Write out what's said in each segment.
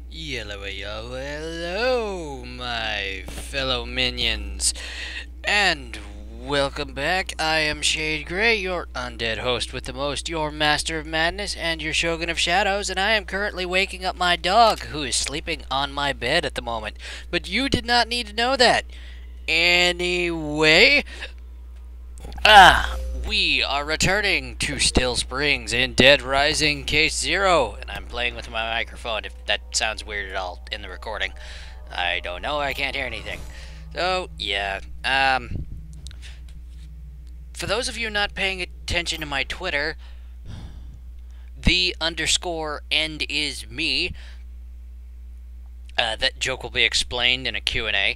Yellow, yellow, hello, my fellow minions, and welcome back. I am Shade Grey, your undead host with the most, your master of madness, and your shogun of shadows, and I am currently waking up my dog, who is sleeping on my bed at the moment. But you did not need to know that. Anyway, we are returning to Still Springs in Dead Rising Case Zero, and I'm playing with my microphone. If that sounds weird at all in the recording, I don't know. I can't hear anything. So yeah. For those of you not paying attention to my Twitter, _end is me. That joke will be explained in a Q&A.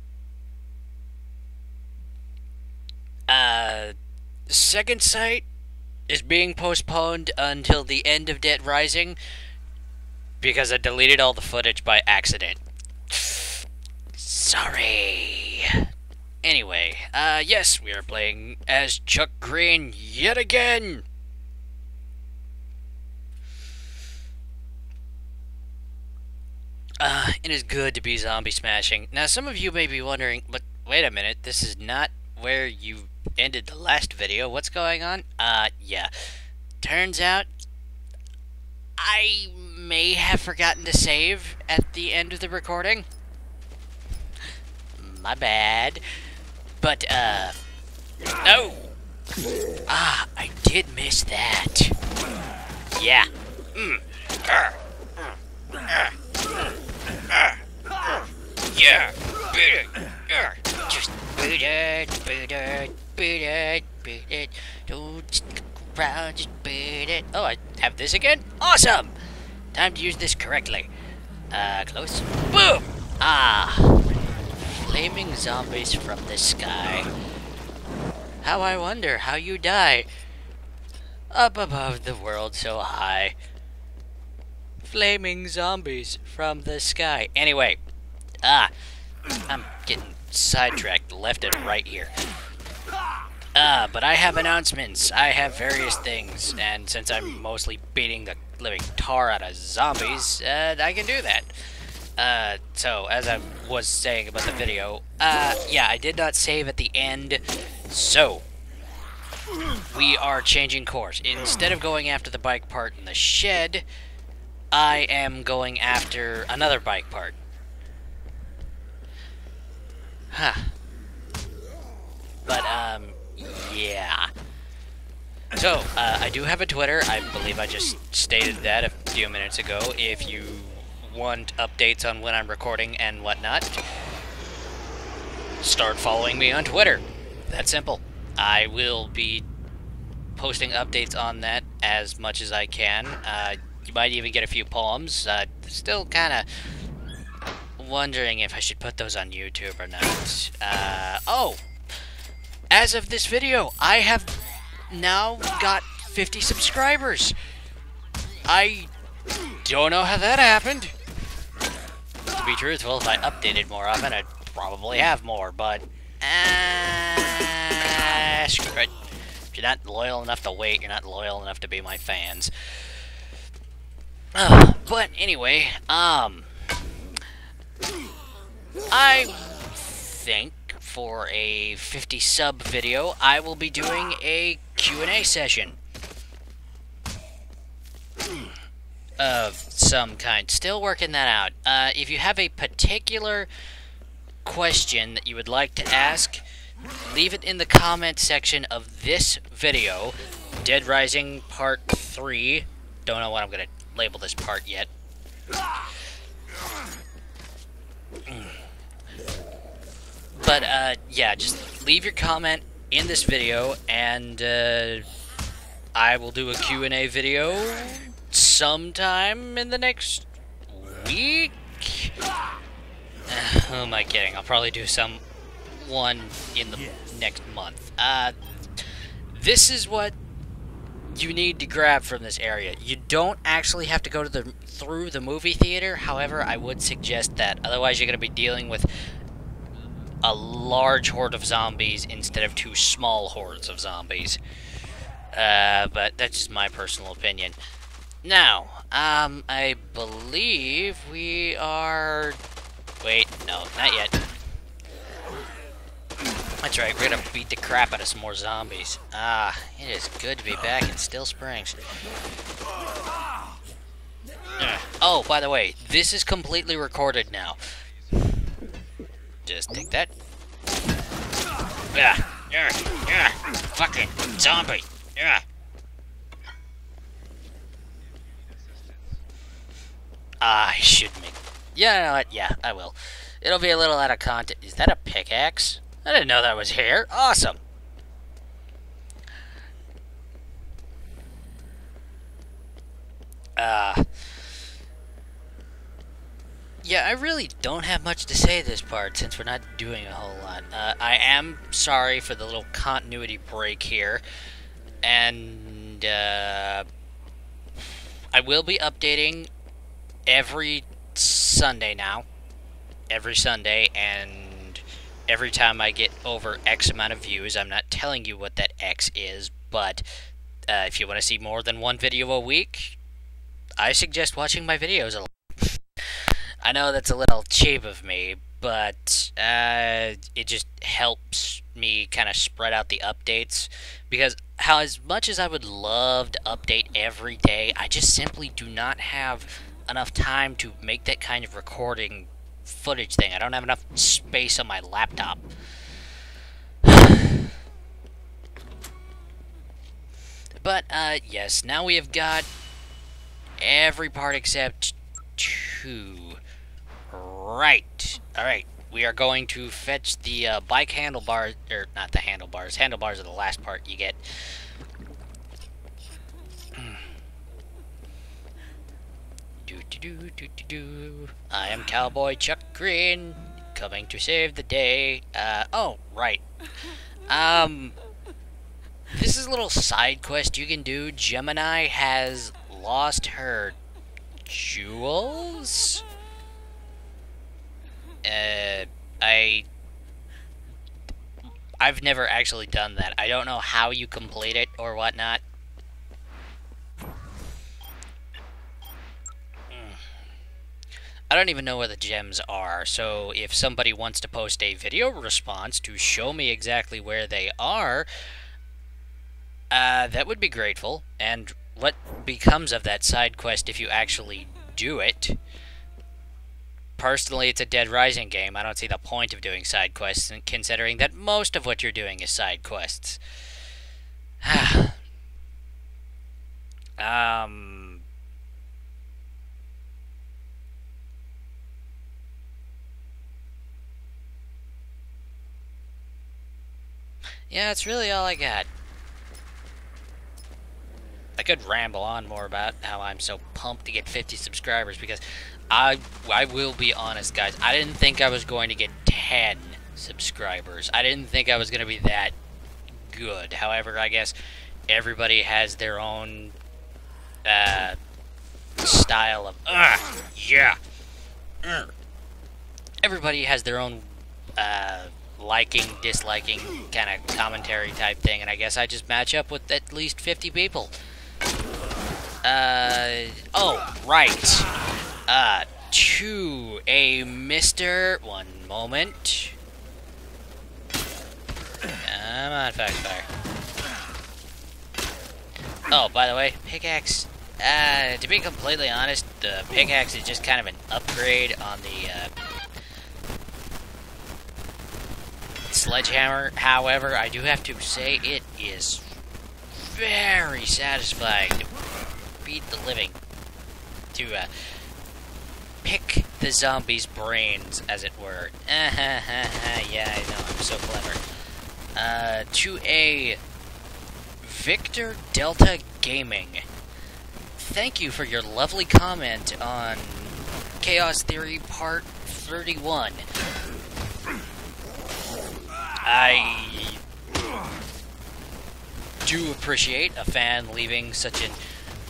Second Sight is being postponed until the end of Dead Rising because I deleted all the footage by accident. Sorry. Anyway, yes, we are playing as Chuck Green yet again. It is good to be zombie smashing. Now, some of you may be wondering, but wait a minute, this is not where you ended the last video. What's going on? Yeah. Turns out, I may have forgotten to save at the end of the recording. My bad. But, no! I did miss that. Yeah. Yeah. Just beat it. Don't stick around, just beat it. Oh, I have this again? Awesome! Time to use this correctly. Close. Boom! Flaming zombies from the sky. How I wonder how you die. Up above the world so high. Flaming zombies from the sky. Anyway, I'm getting sidetracked left and right here. But I have announcements. I have various things, and since I'm mostly beating the living tar out of zombies, I can do that. So, as I was saying about the video, yeah, I did not save at the end, so we are changing course. Instead of going after the bike part in the shed, I am going after another bike part. Huh. But, yeah. So, I do have a Twitter. I believe I just stated that a few minutes ago. If you want updates on when I'm recording and whatnot, start following me on Twitter. That's simple. I will be posting updates on that as much as I can. You might even get a few poems. Still kind of wondering if I should put those on YouTube or not. Oh! As of this video, I have now got 50 subscribers. I don't know how that happened. To be truthful, if I updated more often, I'd probably have more, but screw it. If you're not loyal enough to wait, you're not loyal enough to be my fans. But anyway, I think for a 50 sub video, I will be doing a Q&A session of some kind. Still working that out. If you have a particular question that you would like to ask, leave it in the comment section of this video. Dead Rising Part 3. Don't know what I'm going to label this part yet. But, yeah, just leave your comment in this video, and, I will do a Q&A video sometime in the next week? Who am I kidding? I'll probably do one in the next month. This is what you need to grab from this area. You don't actually have to go to through the movie theater. However, I would suggest that. Otherwise, you're going to be dealing with a large horde of zombies instead of two small hordes of zombies. But that's just my personal opinion. Now, I believe we are... Wait, no, not yet. That's right, we're gonna beat the crap out of some more zombies. Ah, it is good to be back in Still Springs. Oh, by the way, this is completely recorded now. Just take that. Yeah, fucking zombie. Yeah. I should make... Yeah, you know what? Yeah, I will. It'll be a little out of context. Is that a pickaxe? I didn't know that was here. Awesome. Yeah, I really don't have much to say this part since we're not doing a whole lot. I am sorry for the little continuity break here. And, I will be updating every Sunday now. Every Sunday, and every time I get over X amount of views. I'm not telling you what that X is, but if you want to see more than one video a week, I suggest watching my videos a lot. I know that's a little cheap of me, but it just helps me kind of spread out the updates, because as much as I would love to update every day, I just simply do not have enough time to make that kind of recording footage thing. I don't have enough space on my laptop. But, yes, now we have got every part except 2. Right. Alright. We are going to fetch the bike handlebars, or not the handlebars. Handlebars are the last part you get. I am Cowboy Chuck Green, coming to save the day. Oh, right. This is a little side quest you can do. Gemini has lost her jewels? I've never actually done that. I don't know how you complete it or whatnot. I don't even know where the gems are, so if somebody wants to post a video response to show me exactly where they are, that would be grateful. And what becomes of that side quest if you actually do it? Personally, it's a Dead Rising game. I don't see the point of doing side quests, considering that most of what you're doing is side quests. Yeah, that's really all I got. I could ramble on more about how I'm so pumped to get 50 subscribers, because I will be honest, guys. I didn't think I was going to get 10 subscribers. I didn't think I was going to be that good. However, I guess everybody has their own style of... yeah! Everybody has their own liking, disliking kind of commentary type thing, and I guess I just match up with at least 50 people. Oh, right. To a Mr. One moment. Come on, Foxfire. Oh, by the way, pickaxe. To be completely honest, the pickaxe is just kind of an upgrade on the, sledgehammer. However, I do have to say it is very satisfying to beat the living, to pick the zombies' brains, as it were. Yeah, I know, I'm so clever. To a Victor Delta Gaming, thank you for your lovely comment on Chaos Theory Part 31. I do appreciate a fan leaving such an...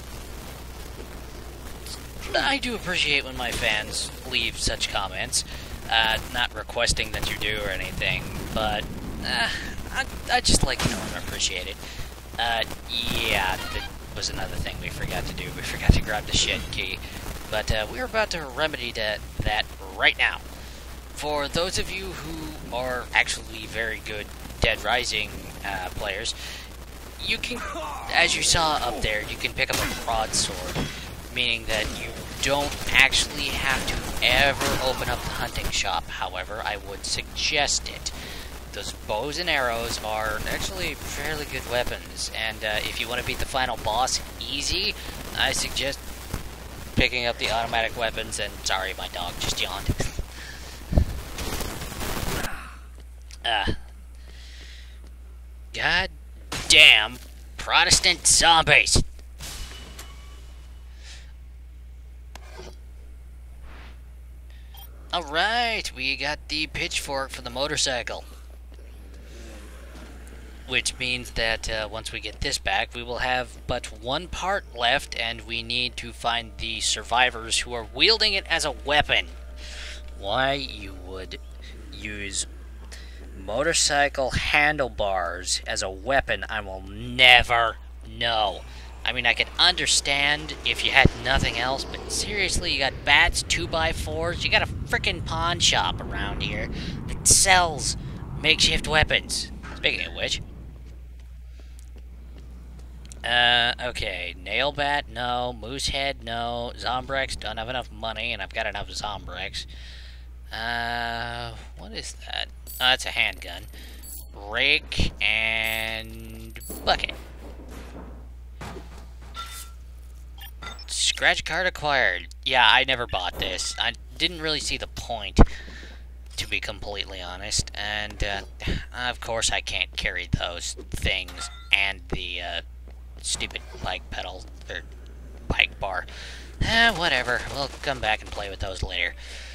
I do appreciate when my fans leave such comments. Not requesting that you do or anything, but I just like to know and appreciate it. Yeah, was another thing we forgot to do. We forgot to grab the shed key. But we're about to remedy that right now. For those of you who are actually very good Dead Rising players, you can, as you saw up there, you can pick up a broadsword, meaning that you don't actually have to ever open up the hunting shop. However, I would suggest it. Those bows and arrows are actually fairly good weapons, and if you want to beat the final boss easy, I suggest picking up the automatic weapons, and sorry, my dog just yawned. God damn Protestant zombies! Alright, we got the pitchfork for the motorcycle. Which means that once we get this back, we will have but one part left, and we need to find the survivors who are wielding it as a weapon. Why you would use motorcycle handlebars as a weapon, I will never know. I mean, I could understand if you had nothing else, but seriously, you got bats, 2x4s, you got a frickin' pawn shop around here that sells makeshift weapons. Speaking of which... okay, Nailbat, no. Moosehead, no. Zombrex, don't have enough money, and I've got enough Zombrex. What is that? Oh, that's a handgun. Rake and bucket. Scratch card acquired. Yeah, I never bought this. I didn't really see the point, to be completely honest. And, of course I can't carry those things and the, stupid bike pedal, or bike bar. Whatever. We'll come back and play with those later.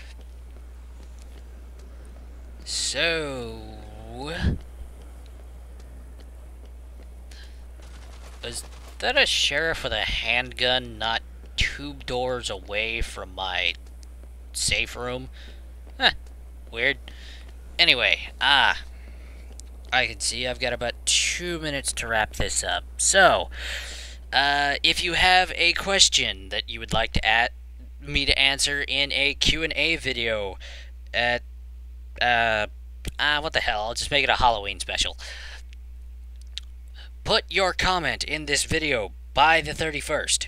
So... was that a sheriff with a handgun not 2 doors away from my safe room? Huh. Weird. Anyway, I can see I've got about 2 minutes to wrap this up. So, if you have a question that you would like to me to answer in a Q&A video at what the hell, I'll just make it a Halloween special. Put your comment in this video by the 31st.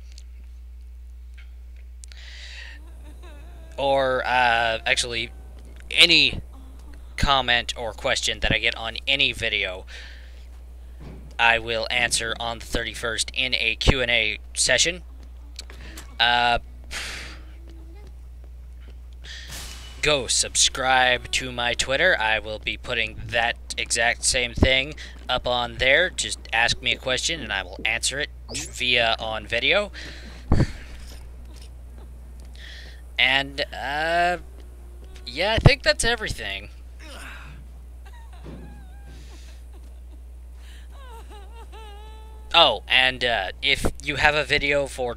Or, actually, any comment or question that I get on any video, I will answer on the 31st in a Q&A session. Go subscribe to my Twitter. I will be putting that exact same thing up on there. Just ask me a question and I will answer it via on video. And, yeah, I think that's everything. Oh, and, if you have a video for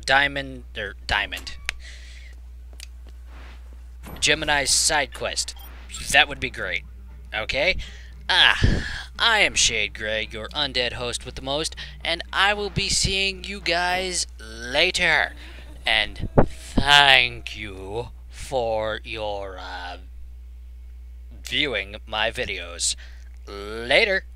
Gemini's side quest, that would be great. Okay? I am Shade Grey, your undead host with the most, and I will be seeing you guys later. And thank you for your, viewing my videos. Later.